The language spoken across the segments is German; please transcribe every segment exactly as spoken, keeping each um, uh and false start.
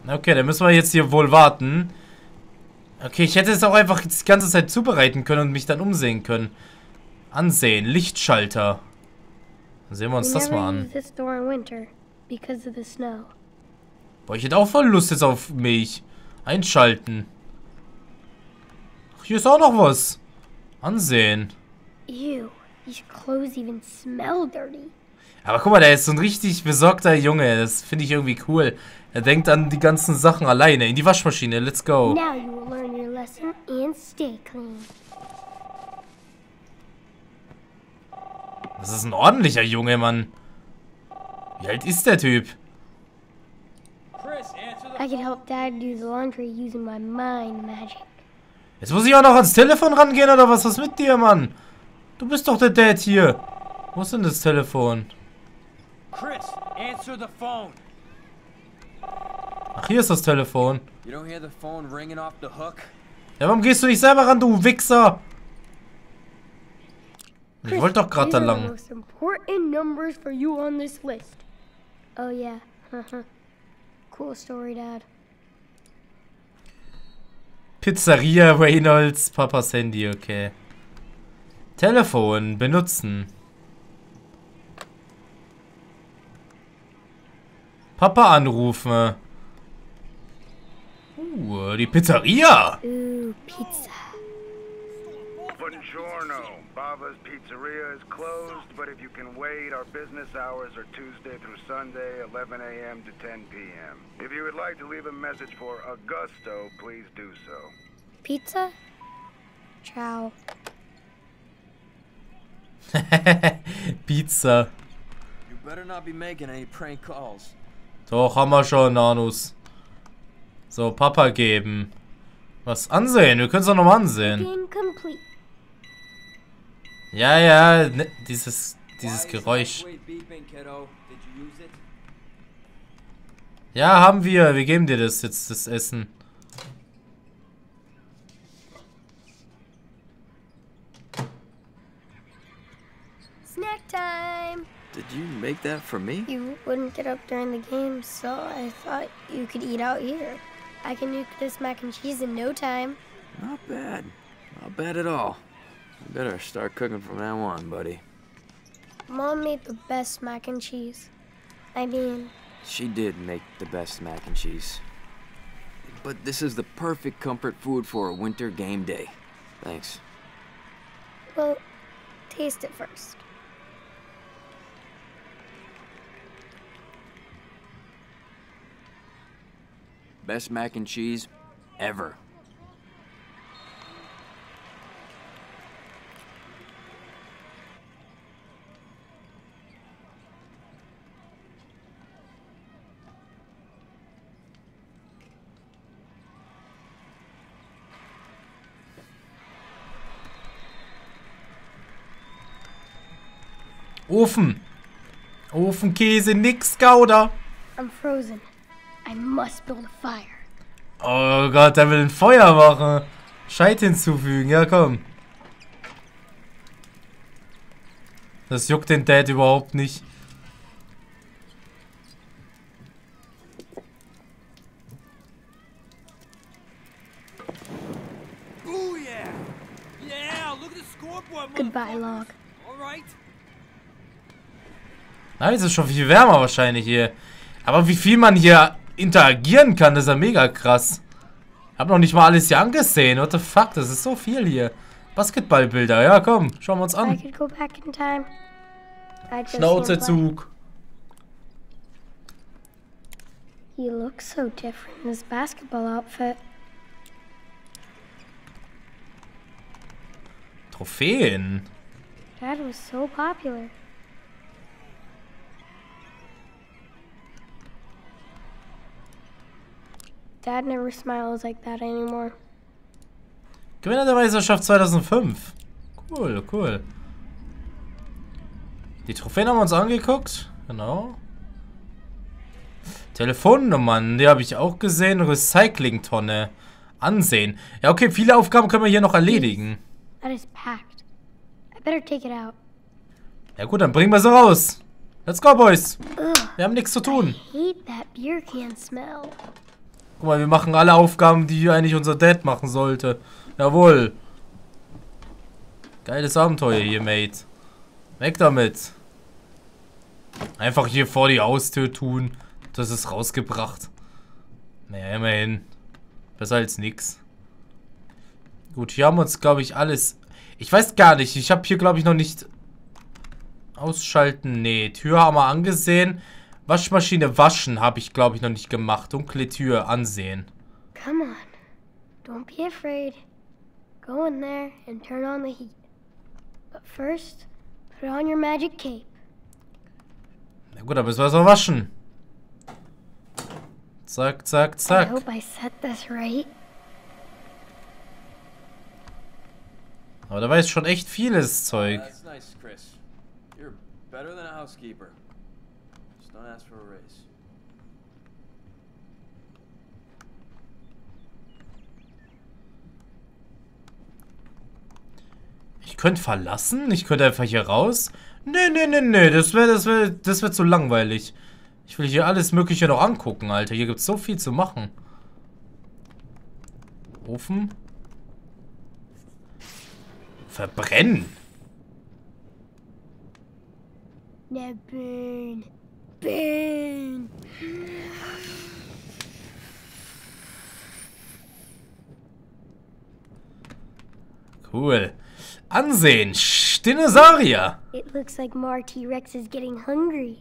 Okay, dann müssen wir jetzt hier wohl warten. Okay, ich hätte es auch einfach die ganze Zeit zubereiten können und mich dann umsehen können. Ansehen, Lichtschalter. Dann sehen wir uns das mal an. Boah, ich hätte auch voll Lust jetzt auf Milch. Einschalten. Ach, hier ist auch noch was. Ansehen. Ew, these clothes even smell dirty. Aber guck mal, der ist so ein richtig besorgter Junge. Das finde ich irgendwie cool. Er denkt an die ganzen Sachen alleine. In die Waschmaschine. Let's go. Now you will learn your lesson and stay clean. Das ist ein ordentlicher Junge, Mann. Wie alt ist der Typ? I could help Dad do the laundry using my mind magic. Jetzt muss ich auch noch ans Telefon rangehen, oder was? Was mit dir, Mann? Du bist doch der Dad hier. Wo ist denn das Telefon? Chris, answer the phone. Ach, hier ist das Telefon. You don't hear the phone ringing off the hook? Ja, warum gehst du nicht selber ran, du Wichser? Ich wollte doch gerade da lang. The most important numbers for you on this list. Oh yeah. Cool story, Dad. Pizzeria Reynolds, Papas Handy, okay. Telefon benutzen. Papa anrufen. Uh, die Pizzeria. Ooh, pizza. Buongiorno. Bava's Pizzeria is closed, but if you can wait, our business hours are Tuesday through Sunday, eleven a m to ten p m If you would like to leave a message for Augusto, please do so. Pizza? Ciao. Pizza. You better not be making any prank calls. Doch, haben wir schon, Nanus. So, Papa geben. Was ansehen? Wir können es doch nochmal ansehen. Incomplete. Ja, ja, ne, dieses, dieses Geräusch. Ja, haben wir. Wir geben dir das jetzt, das Essen. Snack time. Did you make that for me? You wouldn't get up during the game, so I thought you could eat out here. I can nuke this mac and cheese in no time. Not bad. Not bad at all. You better start cooking from now on, buddy. Mom made the best mac and cheese. I mean... She did make the best mac and cheese. But this is the perfect comfort food for a winter game day. Thanks. Well, taste it first. Best mac and cheese ever. Ofen. Ofenkäse, nix Gouda. I'm frozen. I must build a fire. Oh Gott, der will ein Feuer machen. Scheit hinzufügen, ja komm. Das juckt den Dad überhaupt nicht. Ooh yeah. Yeah, look at the scoreboard. Goodbye, Log. All right. Na, es ist schon viel wärmer wahrscheinlich hier. Aber wie viel man hier interagieren kann, das ist ja mega krass. Hab noch nicht mal alles hier angesehen. What the fuck, das ist so viel hier. Basketballbilder, ja komm, schauen wir uns I an. could go back in time. I just Schnauzezug. He looks so different in his basketball outfit. Trophäen. Dad was so popular. Dad never smiles like that anymore. Gewinner der Meisterschaft zweitausendfünf. Cool, cool. Die Trophäen haben wir uns angeguckt. Genau. Telefonnummern, die habe ich auch gesehen. Recyclingtonne. Ansehen. Ja, okay, viele Aufgaben können wir hier noch erledigen. That is packed. I better take it out. Ja gut, dann bringen wir sie raus. Let's go, Boys. Ugh, Wir haben nichts zu tun. I hate that beer can smell. Guck mal, wir machen alle Aufgaben, die eigentlich unser Dad machen sollte. Jawohl. Geiles Abenteuer hier, Mate. Weg damit. Einfach hier vor die Haustür tun. Das ist rausgebracht. Naja, immerhin. Besser als nix. Gut, hier haben wir uns, glaube ich, alles... Ich weiß gar nicht. Ich habe hier, glaube ich, noch nicht... Ausschalten. Nee, Tür haben wir angesehen. Waschmaschine waschen habe ich, glaube ich, noch nicht gemacht. Dunkle Tür ansehen. Come on. Don't be afraid. Go in there and turn on the heat. But first, put on your magic cape. Na gut, dann müssen wir es mal waschen. Zack, zack, I zack. hope I said this right. Aber da weiß schon echt vieles Zeug. That's nice, Chris. You're better than a housekeeper. Just don't ask for a raise. Ich könnte verlassen? Ich könnte einfach hier raus? Nee, nee, nee, nee. Das wäre das wär, das wär zu langweilig. Ich will hier alles Mögliche noch angucken, Alter. Hier gibt es so viel zu machen. Ofen. Verbrennen. Now burn. Burn. Cool. Ansehen. Sch, Dinosaurier. It looks like Mar T-Rex is getting hungry.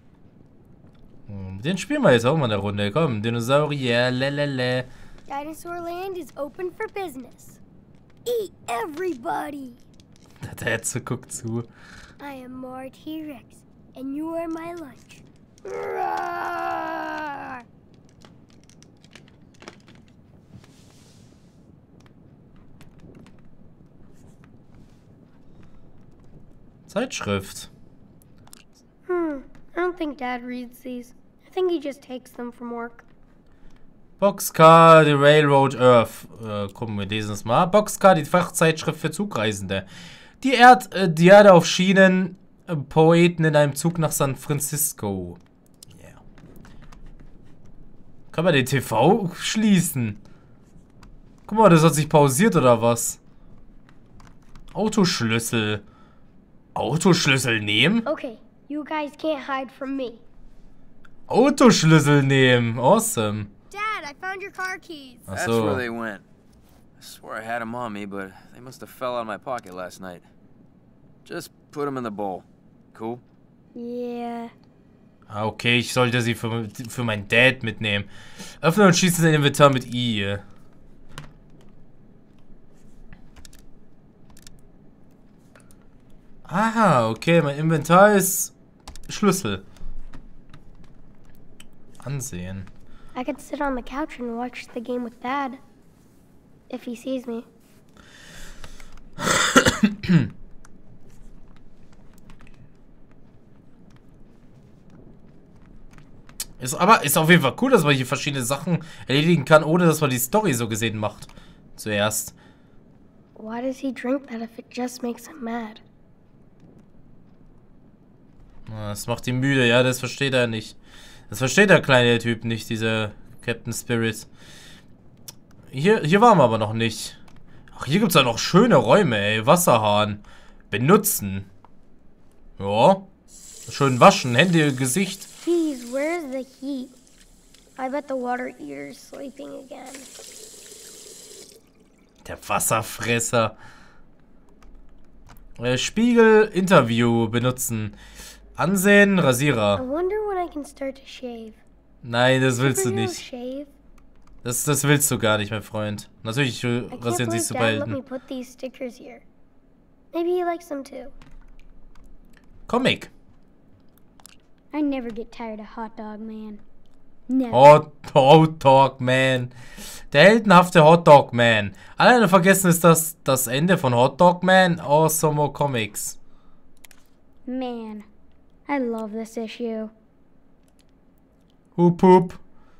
Den spielen wir jetzt auch mal eine Runde. Komm, Dinosaurier. Lelele. Dinosaur Land is open for business. Eat everybody. Der Hetze guckt zu. I am Mar T-Rex, and you are my lunch. Roar! Zeitschrift. Hmm, I don't think Dad reads these. I think he just takes them from work. Boxcar, The Railroad Earth. Äh, gucken wir lesen es mal. Boxcar, die Fachzeitschrift für Zugreisende. Die, Erd, äh, die Erde auf Schienen. Äh, Poeten in einem Zug nach San Francisco. Yeah. Kann man den T V schließen? Guck mal, das hat sich pausiert oder was? Autoschlüssel. Autoschlüssel nehmen? Okay, you guys can't hide from me. Autoschlüssel nehmen. Awesome. Dad, I found your car keys. Ach That's where so. they went. I swore I had them on me, but they must have fell out of my pocket last night. Just put them in the bowl. Cool? Yeah. Ah, okay, ich sollte sie für, für meinen Dad mitnehmen. Öffne und schließe dein Inventar mit I. Aha, okay, mein Inventar ist Schlüssel. Ansehen. I could sit on the couch and watch the game with Dad. If he sees me. Ist, aber ist auf jeden Fall cool, dass man hier verschiedene Sachen erledigen kann, ohne dass man die Story so gesehen macht. Zuerst. Why does he drink that if it just makes him mad? Das macht ihn müde, ja, das versteht er nicht. Das versteht der kleine Typ nicht, dieser Captain Spirit. Hier, hier waren wir aber noch nicht. Ach, hier gibt es ja noch schöne Räume, ey. Wasserhahn. Benutzen. Ja. Schön waschen, Hände, Gesicht. Jeez, where's the heat? I bet the water eater's sleeping again. Der Wasserfresser. Äh, Spiegel, Interview benutzen. Ansehen, I Rasierer. wonder when I can start to shave. Nein, das willst du Superheroes nicht. shave? Das, das willst du gar nicht, mein Freund. Natürlich äh, I can't rasieren believe sich zu Dad let me behalten. put these stickers here. Maybe he likes them too. Comic. I never get tired of Hot Dog Man. Never. Hot, Hot Dog Man. Der heldenhafte Hot Dog Man. Alleine vergessen ist das das Ende von Hot Dog Man. Awesome Comics. Man, I love this issue. Hup, hup.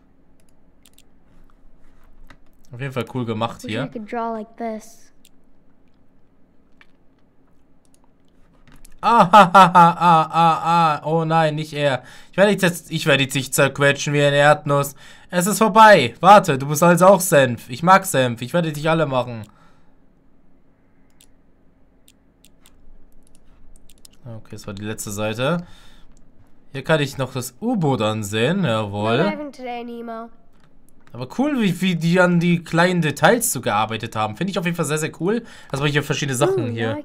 Auf jeden Fall cool gemacht Wish I hier. could draw like this. Ah, ah, ah, ah, ah, ah. Oh nein, nicht er. Ich werde jetzt, ich werde dich zerquetschen wie eine Erdnuss. Es ist vorbei. Warte, du bist also auch Senf. Ich mag Senf. Ich werde dich alle machen. Okay, das war die letzte Seite. Hier kann ich noch das U-Boot ansehen. Jawohl. Aber cool, wie, wie die an die kleinen Details so gearbeitet haben. Finde ich auf jeden Fall sehr, sehr cool, dass man hier verschiedene Sachen hier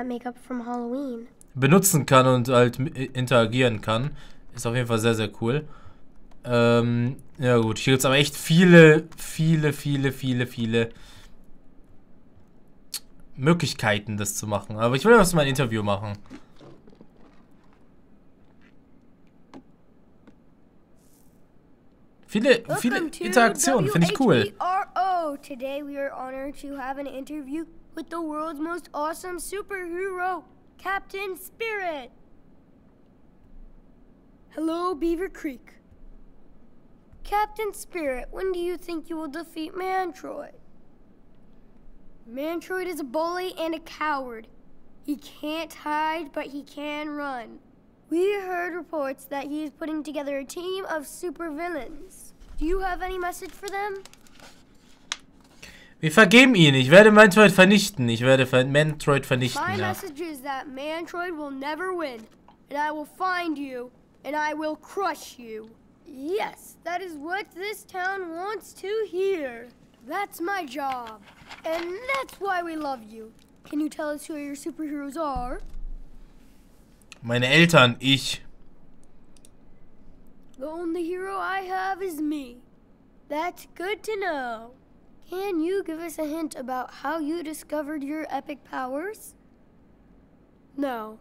benutzen kann und halt interagieren kann. Ist auf jeden Fall sehr, sehr cool. Ähm, ja gut, hier gibt es aber echt viele, viele, viele, viele, viele Möglichkeiten, das zu machen. Aber ich will erstmal ein Interview machen. Viele, viele Interaktionen, finde ich cool. Today we are honored to have an interview with the world's most awesome superhero, Captain Spirit. Hello, Beaver Creek. Captain Spirit, when do you think you will defeat Mantroid? Mantroid is a bully and a coward. He can't hide, but he can run. We heard reports that he is putting together a team of supervillains. Do you have any message for them? Wir vergeben ihn. Ich werde Mantroid vernichten. Ich werde Mantroid vernichten. My ja. message is that Mantroid will never win. And I will find you. And I will crush you. Yes, that is what this town wants to hear. That's my job. And that's why we love you. Can you tell us who your superheroes are? Meine Eltern, ich. The only hero I have is me. That's good to know. Can you give us a hint about how you discovered your epic powers? No.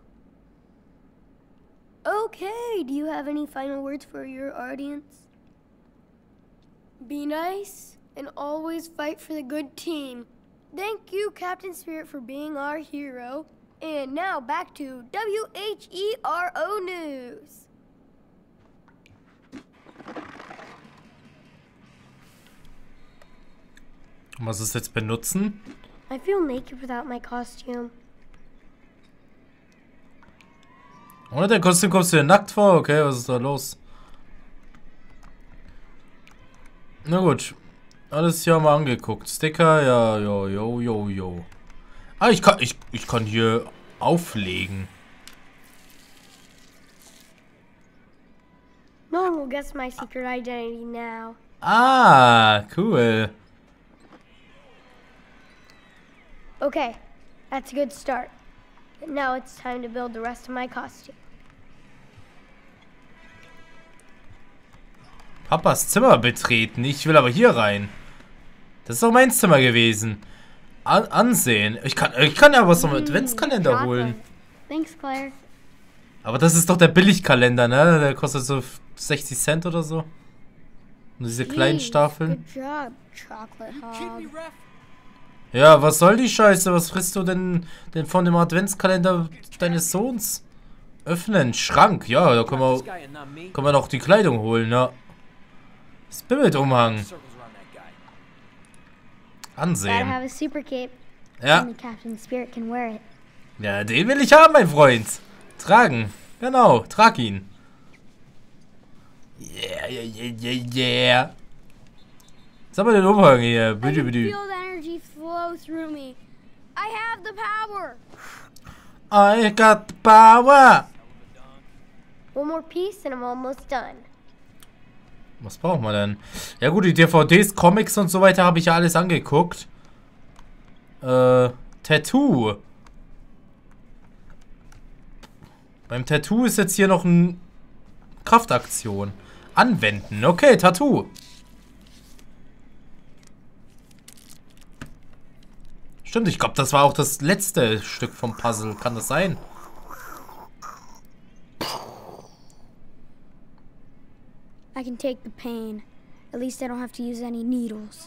Okay, do you have any final words for your audience? Be nice and always fight for the good team. Thank you, Captain Spirit, for being our hero. And now back to W H E R O News. Was ist jetzt benutzen? I feel naked without my costume. Ohne dein Kostüm kommst du dir nackt vor? Okay, was ist da los? Na gut. Alles hier mal angeguckt. Sticker, ja, jo, jo, jo, jo. Ah, ich kann, ich, ich kann hier auflegen. No one will guess my secret identity now. Ah, cool. Okay, that's a good start. But now it's time to build the rest of my costume. Papas Zimmer betreten. Ich will aber hier rein. Das ist doch mein Zimmer gewesen. An ansehen. Ich kann, ich kann ja was vom Adventskalender holen. Thanks, Claire. Aber das ist doch der Billigkalender, ne? Der kostet so sechzig Cent oder so. Und diese kleinen Stapeln. Good job, Chocolate Hog. Ja, was soll die Scheiße? Was frisst du denn, denn von dem Adventskalender deines Sohns? Öffnen, Schrank. Ja, da können wir, können wir noch die Kleidung holen, ja. Spirit-Umhang. Ansehen. Have a super cape. Ja. Only Captain Spirit can wear it. Ja, den will ich haben, mein Freund. Tragen. Genau, trag ihn. Yeah, yeah, yeah, yeah, yeah. Sag mal den Umhang hier. Bitte, bitte. Feel the energy flow through me. I have the power. I got the power. One more piece and I'm almost done. Was brauchen wir denn? Ja gut, die D V Ds, Comics und so weiter habe ich ja alles angeguckt. Äh, Tattoo. Beim Tattoo ist jetzt hier noch eine Kraftaktion. Anwenden. Okay, Tattoo. Stimmt, ich glaube, das war auch das letzte Stück vom Puzzle. Kann das sein? I can take the pain. At least I don't have to use any needles.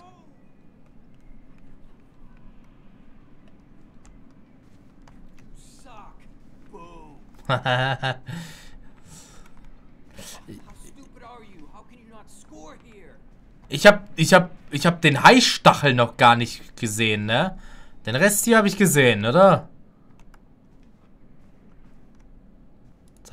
Suck. Boo. How stupid are you? How can you not score here? Ich hab, ich hab, ich hab den Haistachel noch gar nicht gesehen, ne? Den Rest hier habe ich gesehen, oder?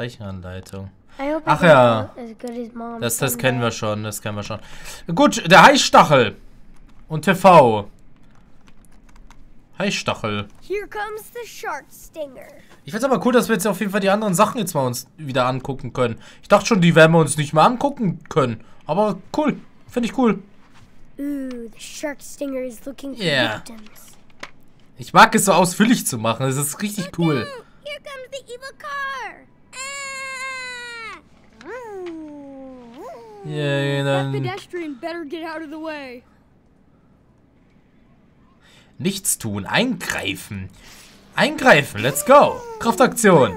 Zeichenanleitung. I hope I Ach can ja. do as good as Mom Das, das someday. kennen wir schon, das kennen wir schon. Gut, der Heißstachel. Und T V. Heißstachel. Here comes the shark stinger. Ich find's aber cool, dass wir jetzt auf jeden Fall die anderen Sachen jetzt mal uns wieder angucken können. Ich dachte schon, die werden wir uns nicht mehr angucken können. Aber cool. Finde ich cool. Ooh, the shark stinger is looking for Yeah. victims. Ich mag es so ausführlich zu machen. Das ist richtig cool. Here comes the evil car. Ah! Yeah, dann pedestrian better get out of the way. nichts tun. Eingreifen. Eingreifen. Let's go. Kraftaktion.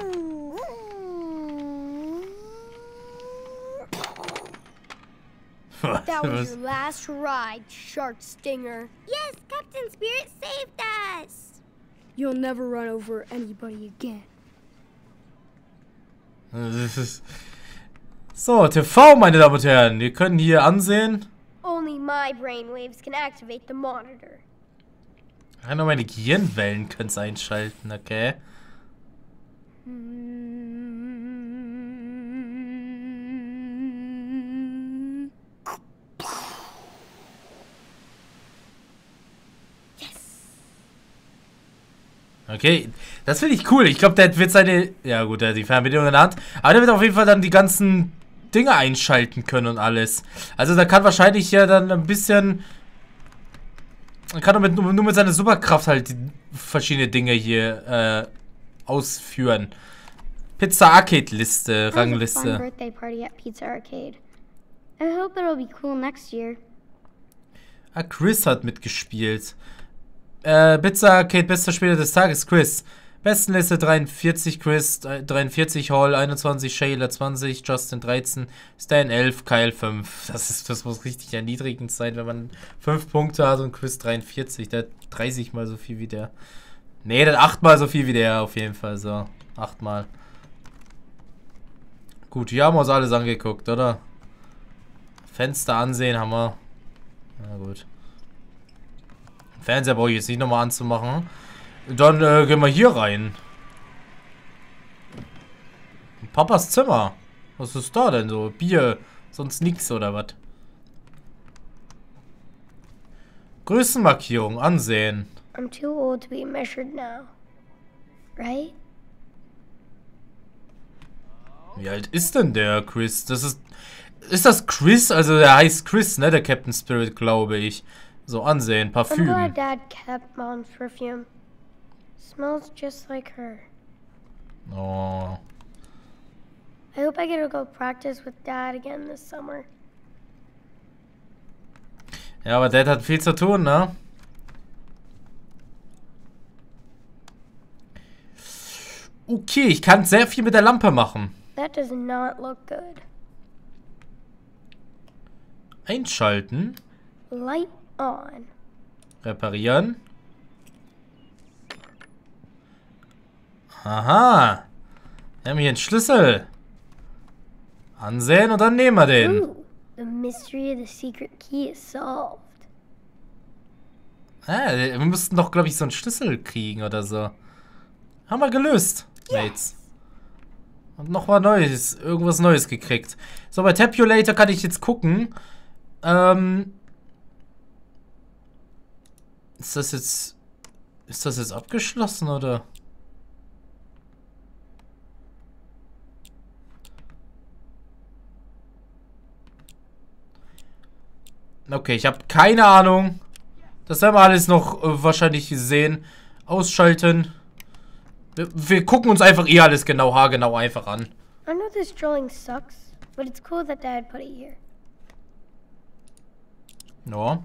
That was your last ride, Shark Stinger. Yes, Captain Spirit saved us. You'll never run over anybody again. So, T V, meine Damen und Herren. Wir können hier ansehen. Only my brainwaves can activate the monitor. Ich kann nur meine Gehirnwellen können es einschalten, okay? Okay, das finde ich cool. Ich glaube, der wird seine... Ja gut, der hat die Fernbedienung in der Hand. Aber der wird auf jeden Fall dann die ganzen Dinge einschalten können und alles. Also da kann wahrscheinlich ja dann ein bisschen... Er kann nur mit, nur mit seiner Superkraft halt die verschiedene Dinge hier äh, ausführen. Pizza Arcade Liste, That was a fun Rangliste. birthday party at Pizza Arcade. I hope it'll be cool next year. Ah, Chris hat mitgespielt. Äh, Pizza Arcade, bester Spieler des Tages, Chris. Bestenliste dreiundvierzig, Chris, dreiundvierzig, Hall, einundzwanzig, Shayla, zwanzig, Justin, dreizehn, Stan, elf, Kyle, fünf. Das ist, das muss richtig erniedrigend sein, wenn man fünf Punkte hat und Chris dreiundvierzig. Der hat dreißig mal so viel wie der. Nee, der hat acht mal so viel wie der auf jeden Fall, so. acht mal. Gut, hier haben wir uns alles angeguckt, oder? Fenster ansehen haben wir. Na gut. Fernseher brauche ich jetzt nicht nochmal anzumachen. Dann äh, gehen wir hier rein. Papas Zimmer. Was ist da denn so? Bier, sonst nichts oder was? Größenmarkierung ansehen. I'm too old to be measured now. Right? Wie alt ist denn der Chris? Das ist. Ist das Chris? Also der heißt Chris, ne? Der Captain Spirit, glaube ich. So, ansehen. I'm Parfüm. glad Dad kept Mom's perfume. Smells just like her. Oh. I hope I get to go practice with Dad again this summer. Ja, aber Dad hat viel zu tun, ne? Okay, ich kann sehr viel mit der Lampe machen. That does not look good. Einschalten. Light on. Reparieren. Aha. Wir haben hier einen Schlüssel. Ansehen und dann nehmen wir den. Ooh, the mystery of the secret key is solved. Ah, wir müssten doch, glaube ich, so einen Schlüssel kriegen oder so. Haben wir gelöst, Mates. Und noch mal Neues, irgendwas Neues gekriegt. So, bei Tabulator kann ich jetzt gucken. Ähm... Ist das jetzt... Ist das jetzt abgeschlossen, oder? Okay, ich habe keine Ahnung. Das werden wir alles noch äh, wahrscheinlich sehen. Ausschalten. Wir, wir gucken uns einfach eh alles genau, haargenau einfach an. I know this drawing sucks, but it's cool that Dad put it here. Ja.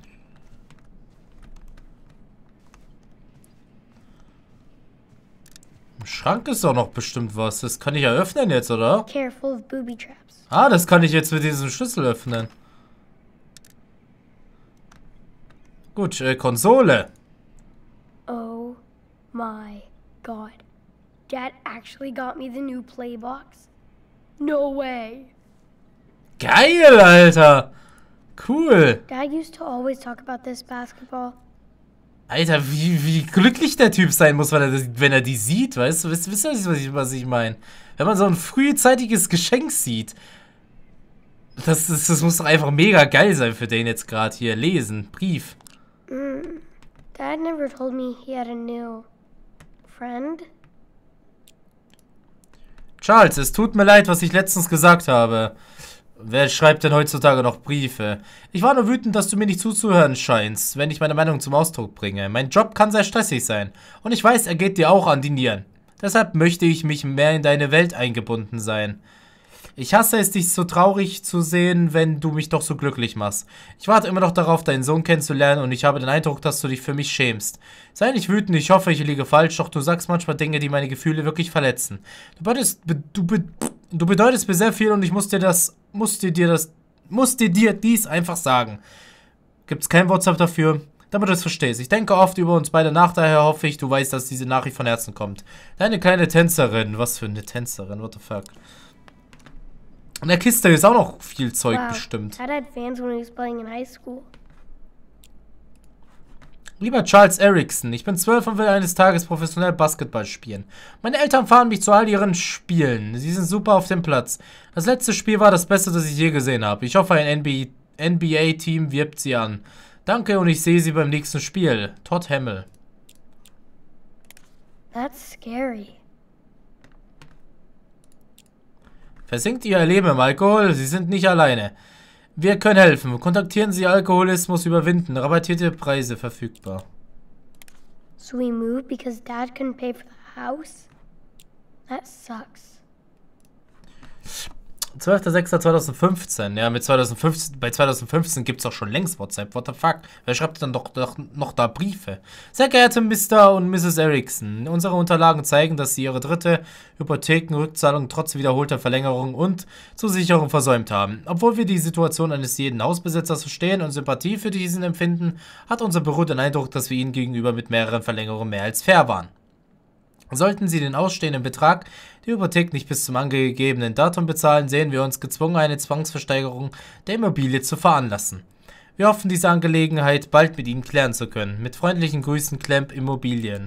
Im Schrank ist doch noch bestimmt was. Das kann ich eröffnen jetzt, oder? Careful of booby traps. Ah, das kann ich jetzt mit diesem Schlüssel öffnen. Gut, äh, Konsole. Oh my god. Dad actually got me the new Playbox? No way. Geil, Alter. Cool. Dad used to always talk about this basketball. Alter, wie, wie glücklich der Typ sein muss, wenn er, das, wenn er die sieht, weißt du? Wisst, wisst ihr, was ich, was ich meine? Wenn man so ein frühzeitiges Geschenk sieht. Das, das, das muss doch einfach mega geil sein für den jetzt gerade hier. Lesen, Brief. Mm. Dad never told me he had a new friend. Charles, es tut mir leid, was ich letztens gesagt habe. Wer schreibt denn heutzutage noch Briefe? Ich war nur wütend, dass du mir nicht zuzuhören scheinst, wenn ich meine Meinung zum Ausdruck bringe. Mein Job kann sehr stressig sein. Und ich weiß, er geht dir auch an die Nieren. Deshalb möchte ich mich mehr in deine Welt eingebunden sein. Ich hasse es, dich so traurig zu sehen, wenn du mich doch so glücklich machst. Ich warte immer noch darauf, deinen Sohn kennenzulernen und ich habe den Eindruck, dass du dich für mich schämst. Sei nicht wütend, ich hoffe, ich liege falsch, doch du sagst manchmal Dinge, die meine Gefühle wirklich verletzen. Du bedeutest, du, be, du bedeutest mir sehr viel und ich muss dir das, musste dir das, musste dir dies einfach sagen. Gibt's kein WhatsApp dafür? Damit du es verstehst. Ich denke oft über uns beide nach, daher hoffe ich, du weißt, dass diese Nachricht von Herzen kommt. Deine kleine Tänzerin. Was für eine Tänzerin, what the fuck. In der Kiste ist auch noch viel Zeug Wow. bestimmt. Dad had fans when he was playing in high school. Lieber Charles Erickson, ich bin zwölf und will eines Tages professionell Basketball spielen. Meine Eltern fahren mich zu all ihren Spielen. Sie sind super auf dem Platz. Das letzte Spiel war das Beste, das ich je gesehen habe. Ich hoffe, ein N B A-Team wirbt sie an. Danke und ich sehe sie beim nächsten Spiel. Todd Hamill. That's scary. Versinkt ihr Leben im Alkohol? Sie sind nicht alleine. Wir können helfen. Kontaktieren Sie Alkoholismus überwinden. Rabattierte Preise verfügbar. So we moved because Dad couldn't pay for the house? That sucks. zwölfter sechster zweitausendfünfzehn. Ja, mit zweitausendfünfzehn, bei zweitausendfünfzehn gibt es doch schon längst WhatsApp. What the fuck? Wer schreibt dann doch, doch noch da Briefe? Sehr geehrte Mister und Misses Erickson, unsere Unterlagen zeigen, dass Sie Ihre dritte Hypothekenrückzahlung trotz wiederholter Verlängerung und Zusicherung versäumt haben. Obwohl wir die Situation eines jeden Hausbesitzers verstehen und Sympathie für diesen empfinden, hat unser Büro den Eindruck, dass wir Ihnen gegenüber mit mehreren Verlängerungen mehr als fair waren. Sollten Sie den ausstehenden Betrag der Hypothek nicht bis zum angegebenen Datum bezahlen, sehen wir uns gezwungen, eine Zwangsversteigerung der Immobilie zu veranlassen. Wir hoffen, diese Angelegenheit bald mit Ihnen klären zu können. Mit freundlichen Grüßen, Klemp Immobilien.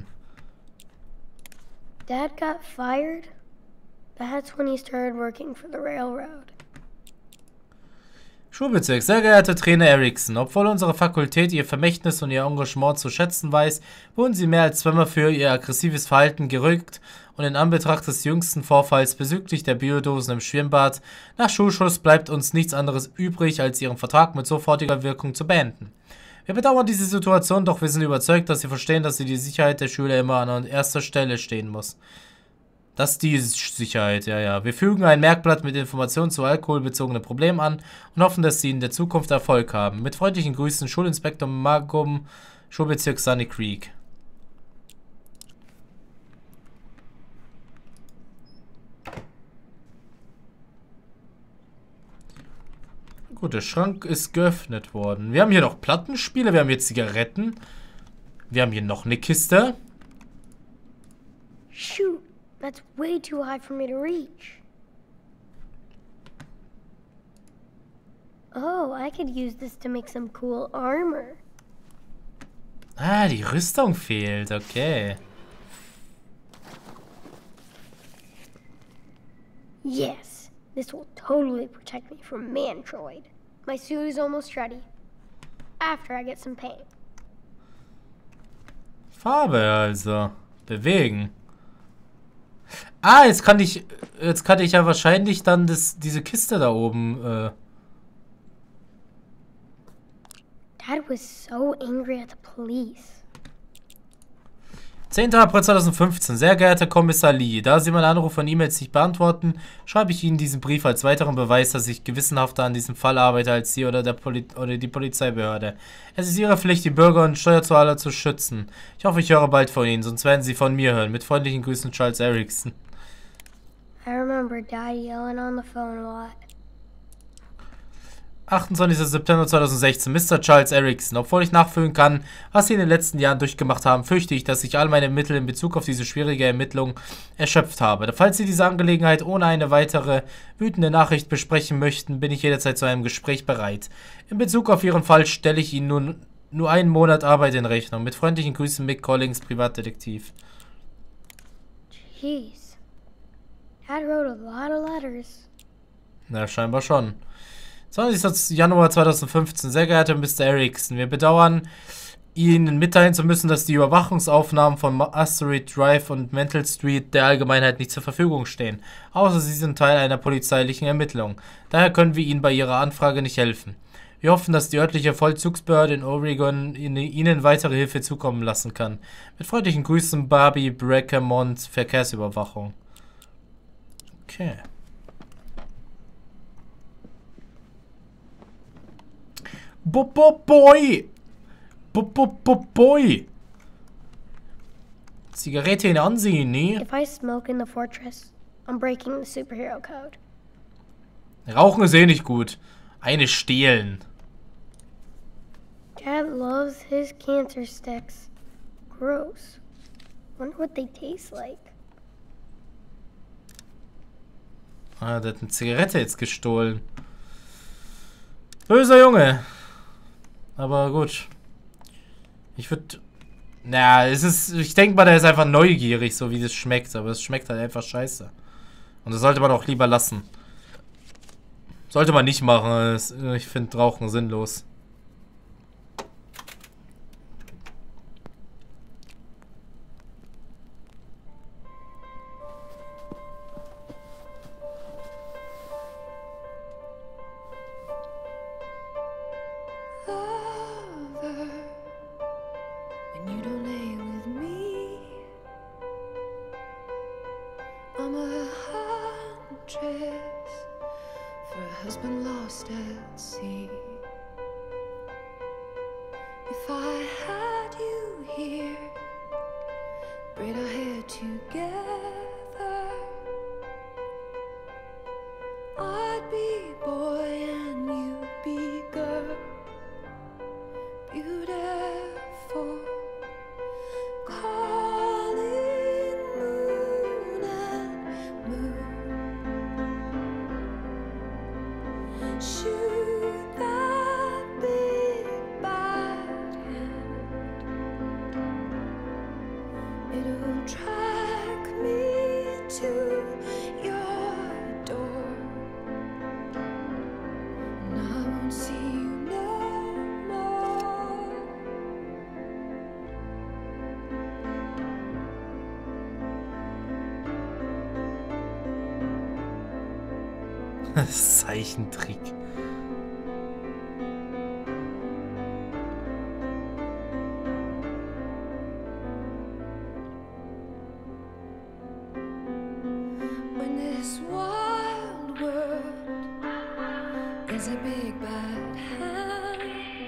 Dad got fired? That's when he started working for the railroad. Schulbezirk, sehr geehrter Trainer Erickson, obwohl unsere Fakultät Ihr Vermächtnis und Ihr Engagement zu schätzen weiß, wurden Sie mehr als zweimal für Ihr aggressives Verhalten gerügt und in Anbetracht des jüngsten Vorfalls bezüglich der Biodosen im Schwimmbad, nach Schulschluss bleibt uns nichts anderes übrig, als Ihren Vertrag mit sofortiger Wirkung zu beenden. Wir bedauern diese Situation, doch wir sind überzeugt, dass Sie verstehen, dass Sie die Sicherheit der Schüler immer an erster Stelle stehen muss. Das ist die Sicherheit, ja, ja. Wir fügen ein Merkblatt mit Informationen zu alkoholbezogenen Problemen an und hoffen, dass Sie in der Zukunft Erfolg haben. Mit freundlichen Grüßen, Schulinspektor Magum, Schulbezirk Sunny Creek. Gut, der Schrank ist geöffnet worden. Wir haben hier noch Plattenspiele, wir haben hier Zigaretten. Wir haben hier noch eine Kiste. Shoot, that's way too high for me to reach. Oh, I could use this to make some cool armor. Ah, die Rüstung fehlt, okay. Yes, this will totally protect me from Mantroid. My suit is almost ready. After I get some paint. Farbe also. Bewegen. Ah, jetzt kann ich. Jetzt kann ich ja wahrscheinlich dann das, diese Kiste da oben. Äh Dad was so angry at the police. zehnter April zweitausendfünfzehn. Sehr geehrter Kommissar Lee, da Sie meinen Anruf und E-Mails nicht beantworten, schreibe ich Ihnen diesen Brief als weiteren Beweis, dass ich gewissenhafter an diesem Fall arbeite als Sie oder, der Poli oder die Polizeibehörde. Es ist Ihre Pflicht, die Bürger und Steuerzahler zu schützen. Ich hoffe, ich höre bald von Ihnen, sonst werden Sie von mir hören. Mit freundlichen Grüßen, Charles Erickson. I remember Dad yelling on the phone a lot. achtundzwanzigster September zweitausendsechzehn. Mister Charles Erickson. Obwohl ich nachfühlen kann, was Sie in den letzten Jahren durchgemacht haben, fürchte ich, dass ich all meine Mittel in Bezug auf diese schwierige Ermittlung erschöpft habe. Falls Sie diese Angelegenheit ohne eine weitere wütende Nachricht besprechen möchten, bin ich jederzeit zu einem Gespräch bereit. In Bezug auf Ihren Fall stelle ich Ihnen nun nur einen Monat Arbeit in Rechnung. Mit freundlichen Grüßen, Mick Collins, Privatdetektiv. Jeez. Dad wrote a lot of letters. Na, scheinbar schon. zwanzigster Januar zweitausendfünfzehn. Sehr geehrter Mister Erickson, wir bedauern, Ihnen mitteilen zu müssen, dass die Überwachungsaufnahmen von Asteroid Drive und Mental Street der Allgemeinheit nicht zur Verfügung stehen. Außer sie sind Teil einer polizeilichen Ermittlung. Daher können wir Ihnen bei Ihrer Anfrage nicht helfen. Wir hoffen, dass die örtliche Vollzugsbehörde in Oregon Ihnen weitere Hilfe zukommen lassen kann. Mit freundlichen Grüßen, Barbie Breckermont, Verkehrsüberwachung. Okay. Boy! Boy! Zigarette in Ansehen, ne? If I smoke in the fortress, I'm breaking the superhero code. Rauchen ist eh nicht gut. Eine stehlen. Dad loves his cancer sticks. Gross. Wonder what they taste like. Ah, der hat eine Zigarette jetzt gestohlen. Böser Junge. Aber gut. Ich würde... Naja, es ist... Ich denke mal, der ist einfach neugierig, so wie das schmeckt. Aber es schmeckt halt einfach scheiße. Und das sollte man auch lieber lassen. Sollte man nicht machen. Ich finde Rauchen sinnlos. Zeichentrick. When this wild world is a big bad hand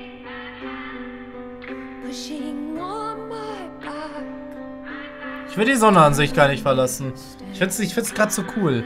pushing on my back. Ich will die Sonne an sich gar nicht verlassen. Ich find's, ich find's gerade so cool.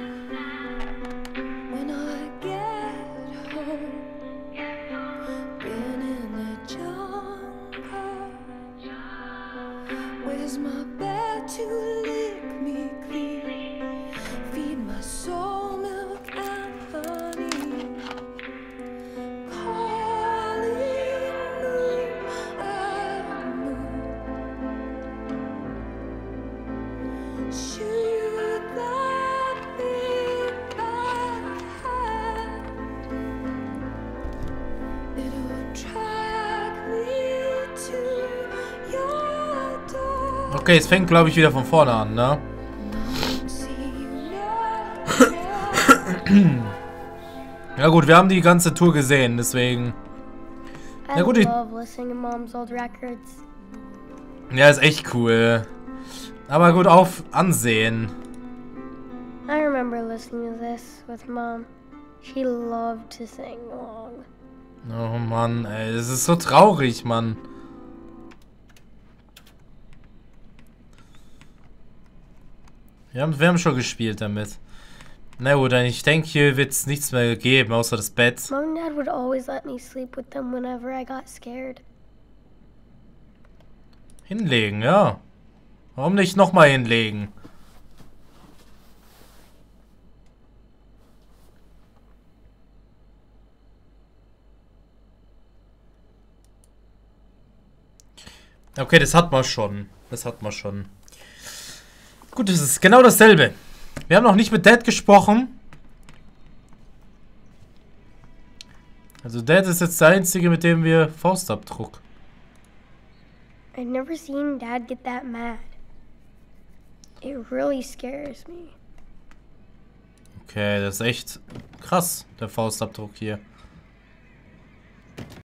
Okay, es fängt, glaube ich, wieder von vorne an, ne? Ja gut, wir haben die ganze Tour gesehen, deswegen... I Ja gut, ich... love listening to Mom's old records. Ja, ist echt cool. Aber gut, auf Ansehen. I remember listening to this with Mom. She loved to sing along. Oh Mann, ey, das ist so traurig, Mann. Wir haben, wir haben schon gespielt damit. Na gut, ich denke, hier wird es nichts mehr geben, außer das Bett. Mom and Dad would always let me sleep with them whenever I got scared. Hinlegen, ja. Warum nicht nochmal hinlegen? Okay, das hat man schon. Das hat man schon. Gut, es ist genau dasselbe. Wir haben noch nicht mit Dad gesprochen. Also Dad ist jetzt der Einzige, mit dem wir Faustabdruck. I've never seen Dad get that mad. It really scares me. Okay, das ist echt krass, der Faustabdruck hier.